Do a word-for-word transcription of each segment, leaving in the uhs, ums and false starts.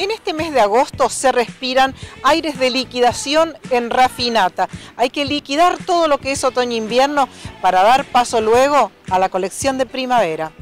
En este mes de agosto se respiran aires de liquidación en Rafinata. Hay que liquidar todo lo que es otoño-invierno para dar paso luego a la colección de primavera.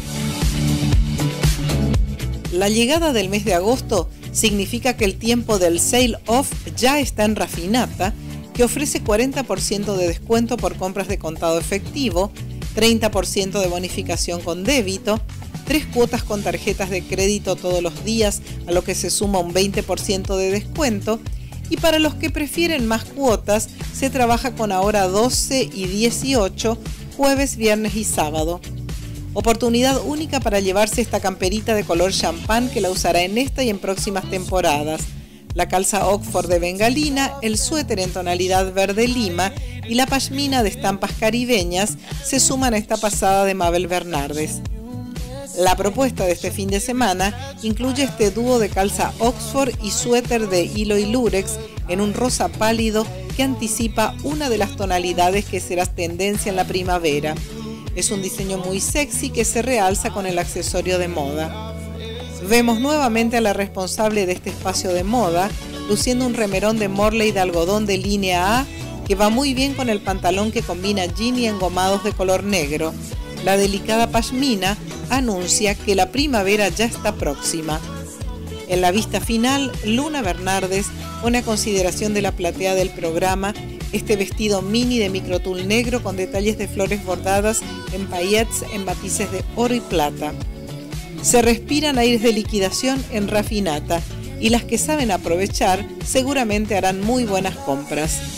La llegada del mes de agosto significa que el tiempo del sale off ya está en Rafinata, que ofrece cuarenta por ciento de descuento por compras de contado efectivo, treinta por ciento de bonificación con débito, tres cuotas con tarjetas de crédito todos los días, a lo que se suma un veinte por ciento de descuento, y para los que prefieren más cuotas, se trabaja con ahora doce y dieciocho, jueves, viernes y sábado. Oportunidad única para llevarse esta camperita de color champán que la usará en esta y en próximas temporadas. La calza Oxford de bengalina, el suéter en tonalidad verde lima y la pashmina de estampas caribeñas se suman a esta pasada de Mabel Bernardes. La propuesta de este fin de semana incluye este dúo de calza Oxford y suéter de hilo y lurex en un rosa pálido que anticipa una de las tonalidades que será tendencia en la primavera. Es un diseño muy sexy que se realza con el accesorio de moda. Vemos nuevamente a la responsable de este espacio de moda luciendo un remerón de Morley de algodón de línea A que va muy bien con el pantalón que combina jean y engomados de color negro. La delicada pashmina anuncia que la primavera ya está próxima. En la vista final, Luna Bernardes pone a consideración de la platea del programa este vestido mini de microtul negro con detalles de flores bordadas en paillettes en matices de oro y plata. Se respiran aires de liquidación en Rafinata y las que saben aprovechar seguramente harán muy buenas compras.